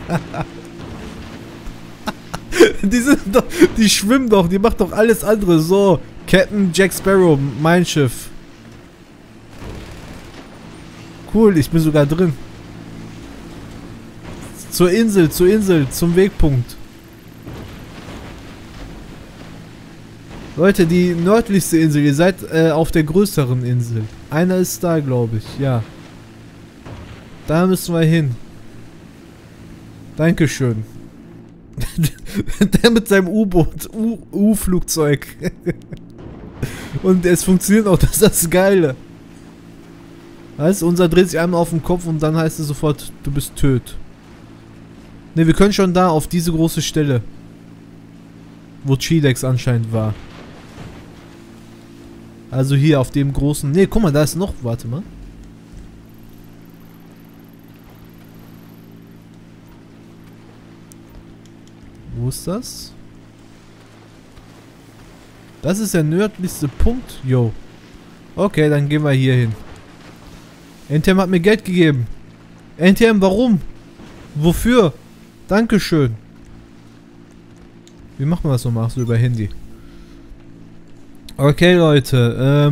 Die sind doch, die schwimmen doch, die macht doch alles andere. So, Captain Jack Sparrow, mein Schiff. Cool, ich bin sogar drin. Zur Insel, zum Wegpunkt. Leute, die nördlichste Insel, ihr seid auf der größeren Insel. Einer ist da, glaube ich, ja. Da müssen wir hin. Dankeschön. Der mit seinem U-Boot, U-Flugzeug. Und es funktioniert auch, das ist das Geile. Weißt du, unser dreht sich einmal auf den Kopf und dann heißt es sofort, du bist tot. Ne, wir können schon da auf diese große Stelle. Wo Chilex anscheinend war. Also hier auf dem großen... Ne, guck mal, da ist noch... Warte mal. Wo ist das? Das ist der nördlichste Punkt. Jo. Okay, dann gehen wir hier hin. NTM hat mir Geld gegeben. NTM, warum? Wofür? Dankeschön. Wie macht man das nochmal? So über Handy. Okay, Leute.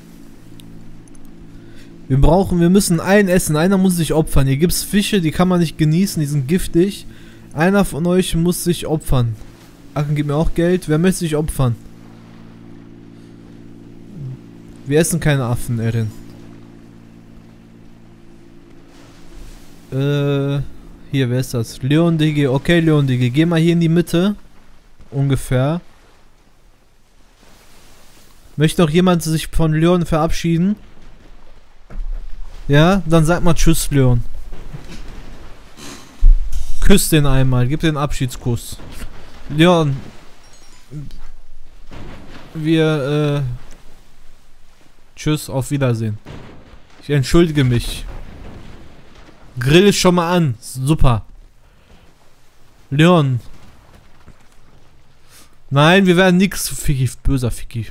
Wir müssen einen essen. Einer muss sich opfern. Hier gibt es Fische, die kann man nicht genießen. Die sind giftig. Einer von euch muss sich opfern. Acken gibt mir auch Geld. Wer möchte sich opfern? Wir essen keine Affen, Erin. Hier, wer ist das? Leon DG. Okay, Leon DG. Geh mal hier in die Mitte. Ungefähr. Möchte noch jemand sich von Leon verabschieden? Ja, dann sag mal Tschüss, Leon. Küss den einmal. Gib den Abschiedskuss. Leon. Tschüss, auf Wiedersehen. Ich entschuldige mich. Grill es schon mal an. Super. Leon. Nein, wir werden nix. Ficky, böser Ficky.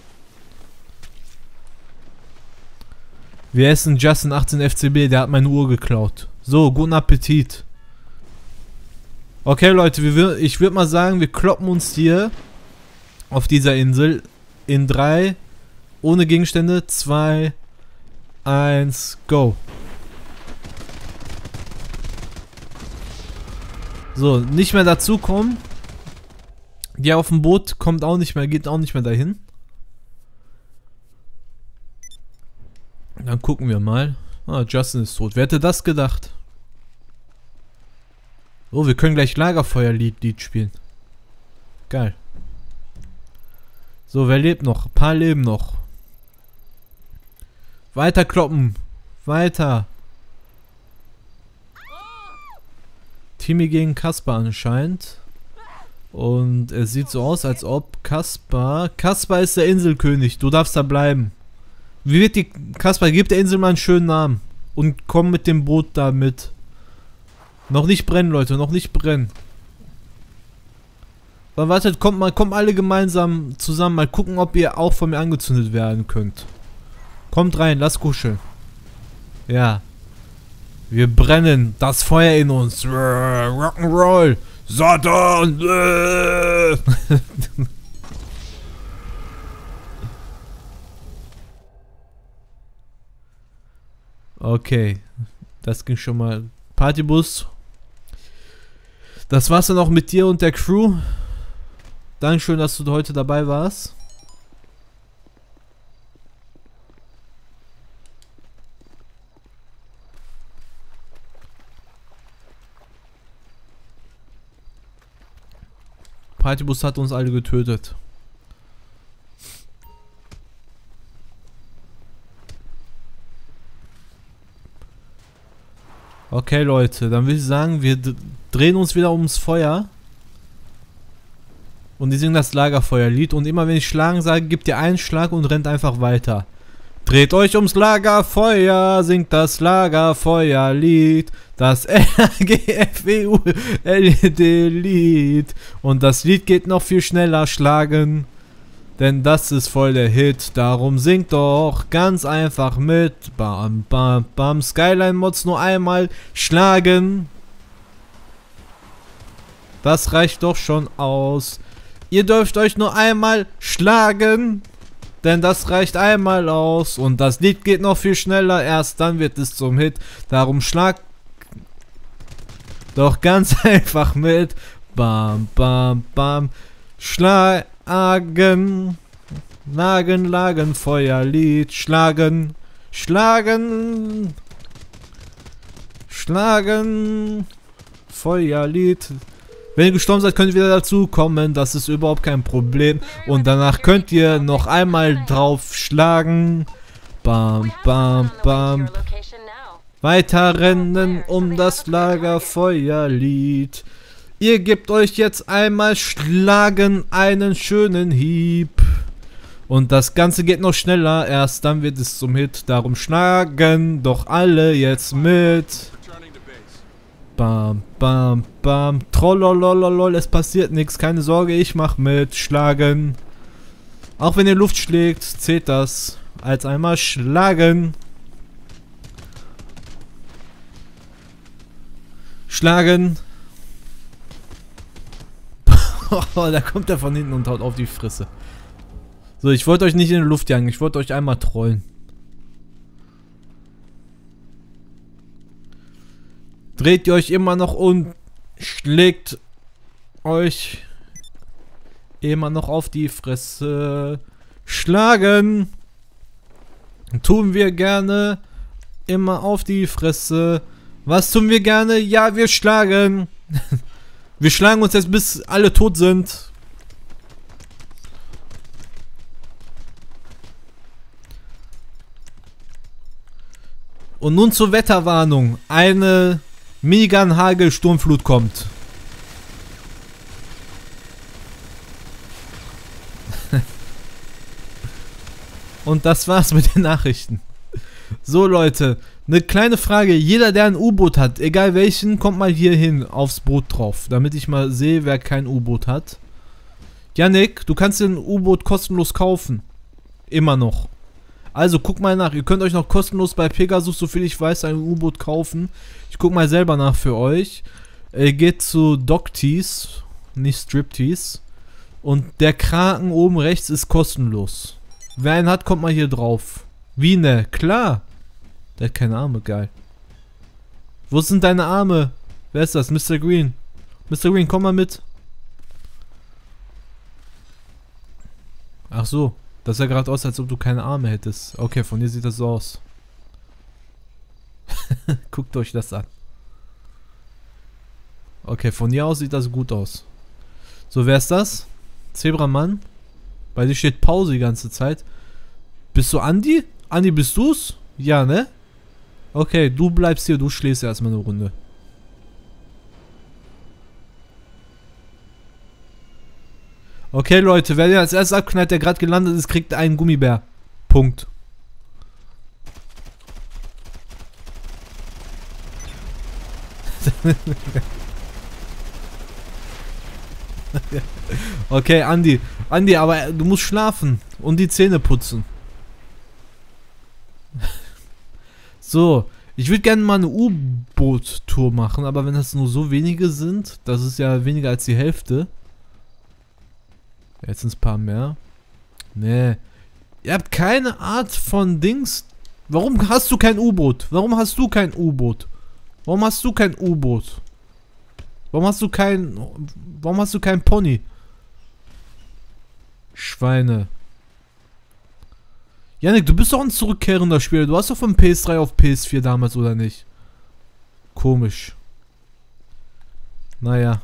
Wir essen Justin 18 FCB, der hat meine Uhr geklaut. So, guten Appetit. Okay, Leute, ich würde mal sagen, wir kloppen uns hier auf dieser Insel in 3, ohne Gegenstände, 2, 1, go. So, nicht mehr dazukommen. Die auf dem Boot kommt auch nicht mehr, geht auch nicht mehr dahin. Dann gucken wir mal. Ah, Justin ist tot. Wer hätte das gedacht? Oh, wir können gleich Lagerfeuerlied spielen. Geil. So, wer lebt noch? Ein paar leben noch. Weiter kloppen. Weiter. Timmy gegen Kaspar anscheinend. Und es sieht so aus, als ob Kaspar ist der Inselkönig. Du darfst da bleiben. Wie wird die... Kaspar, gib der Insel mal einen schönen Namen. Und komm mit dem Boot da mit. Noch nicht brennen, Leute. Noch nicht brennen. Aber wartet, kommt alle gemeinsam zusammen. Mal gucken, ob ihr auch von mir angezündet werden könnt. Kommt rein, lasst kuscheln. Ja. Wir brennen. Das Feuer in uns. Rock'n'Roll. Satan. Okay, das ging schon mal. Partybus. Das war's dann auch mit dir und der Crew. Dankeschön, dass du heute dabei warst. Partybus hat uns alle getötet. Okay, Leute, dann würde ich sagen, wir drehen uns wieder ums Feuer. Und die singen das Lagerfeuerlied. Und immer wenn ich schlagen sage, gebt ihr einen Schlag und rennt einfach weiter. Dreht euch ums Lagerfeuer, singt das Lagerfeuerlied. Das LGFEU-LED-Lied. Und das Lied geht noch viel schneller schlagen. Denn das ist voll der Hit, darum singt doch ganz einfach mit. Bam, bam, bam, Skyline-Mods nur einmal schlagen. Das reicht doch schon aus. Ihr dürft euch nur einmal schlagen. Denn das reicht einmal aus. Und das Lied geht noch viel schneller. Erst dann wird es zum Hit. Darum schlag doch ganz einfach mit. Bam, bam, bam. Schlagen. Lagen, Lagen, Feuerlied. Schlagen. Schlagen. Schlagen. Feuerlied. Wenn ihr gestorben seid, könnt ihr wieder dazu kommen. Das ist überhaupt kein Problem. Und danach könnt ihr noch einmal drauf schlagen. Bam, bam, bam. Weiter rennen um das Lagerfeuerlied. Ihr gebt euch jetzt einmal schlagen einen schönen Hieb. Und das Ganze geht noch schneller. Erst dann wird es zum Hit. Darum schlagen doch alle jetzt mit. Bam, bam, bam. Trollolololol, es passiert nichts. Keine Sorge, ich mach mit. Schlagen. Auch wenn ihr Luft schlägt, zählt das als einmal schlagen. Schlagen. Da kommt er von hinten und haut auf die Fresse. So, ich wollte euch nicht in die Luft jagen. Ich wollte euch einmal trollen. Dreht ihr euch immer noch und schlägt euch immer noch auf die Fresse. Schlagen. Tun wir gerne. Immer auf die Fresse. Was tun wir gerne? Ja, wir schlagen. Wir schlagen uns jetzt, bis alle tot sind. Und nun zur Wetterwarnung. Eine Minigun-Hagel-Sturmflut kommt. Und das war's mit den Nachrichten. So Leute, eine kleine Frage. Jeder, der ein U-Boot hat, egal welchen, kommt mal hier hin aufs Boot drauf. Damit ich mal sehe, wer kein U-Boot hat. Yannick, du kannst dir ein U-Boot kostenlos kaufen. Immer noch. Also guck mal nach. Ihr könnt euch noch kostenlos bei Pegasus, soviel ich weiß, ein U-Boot kaufen. Ich guck mal selber nach für euch. Geht zu Doctease, nicht Striptease. Und der Kraken oben rechts ist kostenlos. Wer einen hat, kommt mal hier drauf. Wie ne? Klar. Der hat keine Arme, geil. Wo sind deine Arme? Wer ist das? Mr. Green. Mr. Green, komm mal mit. Ach so. Das sah gerade aus, als ob du keine Arme hättest. Okay, von dir sieht das so aus. Guckt euch das an. Okay, von hier aus sieht das gut aus. So, wer ist das? Zebramann. Bei dir steht Pause die ganze Zeit. Bist du Andi? Andi, bist du's? Ja, ne? Okay, du bleibst hier, du schläfst erstmal eine Runde. Okay, Leute, wer den als erstes abknallt, der gerade gelandet ist, kriegt einen Gummibär. Punkt. Okay, Andi. Andi, aber du musst schlafen und die Zähne putzen. So, ich würde gerne mal eine U-Boot-Tour machen, aber wenn das nur so wenige sind, das ist ja weniger als die Hälfte. Jetzt sind es ein paar mehr. Nee. Ihr habt keine Art von Dings. Warum hast du kein U-Boot? Warum hast du kein U-Boot? Warum hast du kein U-Boot? Warum hast du kein Pony? Schweine. Yannick, du bist doch ein zurückkehrender Spieler. Du hast doch von PS3 auf PS4 damals, oder nicht? Komisch. Naja.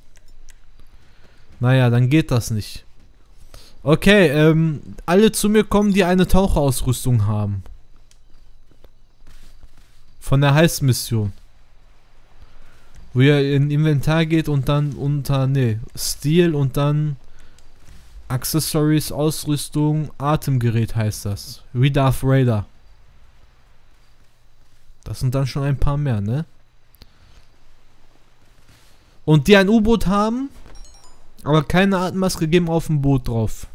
Naja, dann geht das nicht. Okay, alle zu mir kommen, die eine Taucherausrüstung haben. Von der Heist-Mission. Wo ihr in Inventar geht und dann unter, Stil und dann Accessories, Ausrüstung, Atemgerät heißt das. Wie Darth Vader. Das sind dann schon ein paar mehr, ne? Und die ein U-Boot haben, aber keine Atemmaske geben auf dem Boot drauf.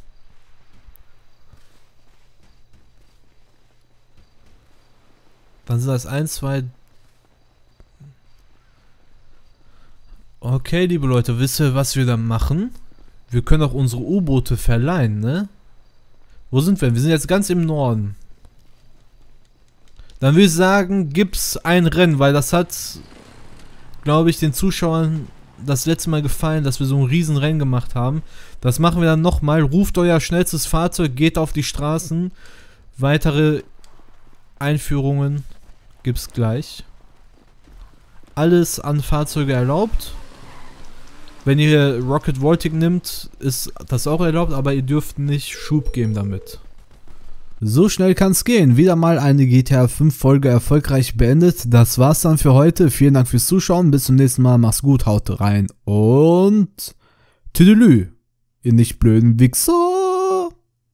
Dann sind das 1, 2... Okay. Okay, liebe Leute, wisst ihr, was wir da machen? Wir können auch unsere U-Boote verleihen, ne? Wo sind wir? Wir sind jetzt ganz im Norden. Dann würde ich sagen, gibt's ein Rennen, weil das hat, glaube ich, den Zuschauern das letzte Mal gefallen, dass wir so ein riesen Rennen gemacht haben. Das machen wir dann nochmal. Ruft euer schnellstes Fahrzeug, geht auf die Straßen. Weitere Einführungen gibt's gleich. Alles an Fahrzeuge erlaubt. Wenn ihr Rocket Voltic nimmt, ist das auch erlaubt, aber ihr dürft nicht Schub geben damit. So schnell kann's gehen. Wieder mal eine GTA 5 Folge erfolgreich beendet. Das war's dann für heute. Vielen Dank fürs Zuschauen. Bis zum nächsten Mal. Mach's gut, haut rein und Tüdelü, ihr nicht blöden Wichser.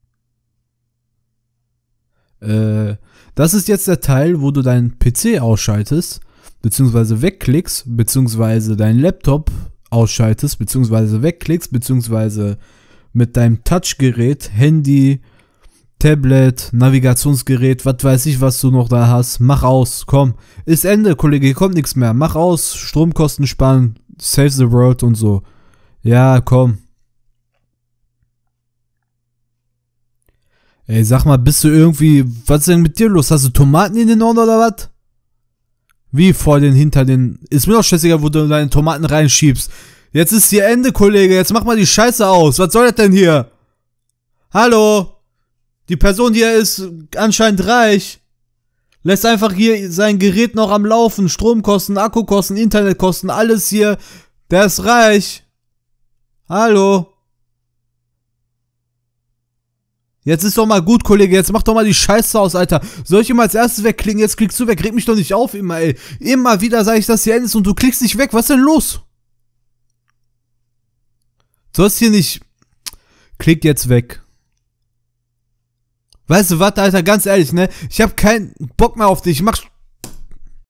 Das ist jetzt der Teil, wo du deinen PC ausschaltest, beziehungsweise wegklickst, beziehungsweise deinen Laptop ausschaltest, beziehungsweise wegklickst, beziehungsweise mit deinem Touchgerät, Handy, Tablet, Navigationsgerät, was weiß ich, was du noch da hast. Mach aus, komm. Ist Ende, Kollege, hier kommt nichts mehr. Mach aus, Stromkosten sparen, save the world und so. Ja, komm. Ey, sag mal, bist du irgendwie, was ist denn mit dir los? Hast du Tomaten in den Ohren oder was? Wie vor den, hinter den, ist mir doch scheißegal, wo du deine Tomaten reinschiebst. Jetzt ist hier Ende, Kollege, jetzt mach mal die Scheiße aus. Was soll das denn hier? Hallo? Die Person hier ist anscheinend reich. Lässt einfach hier sein Gerät noch am Laufen. Stromkosten, Akkukosten, Internetkosten, alles hier. Der ist reich. Hallo? Jetzt ist doch mal gut, Kollege. Jetzt mach doch mal die Scheiße aus, Alter. Soll ich immer als erstes wegklicken? Jetzt klickst du weg. Reg mich doch nicht auf immer, ey. Immer wieder sage ich, dass hier Ende ist und du klickst nicht weg. Was ist denn los? Du sollst hier nicht... Klick jetzt weg. Weißt du was, Alter, ganz ehrlich, ne? Ich hab keinen Bock mehr auf dich. Ich mach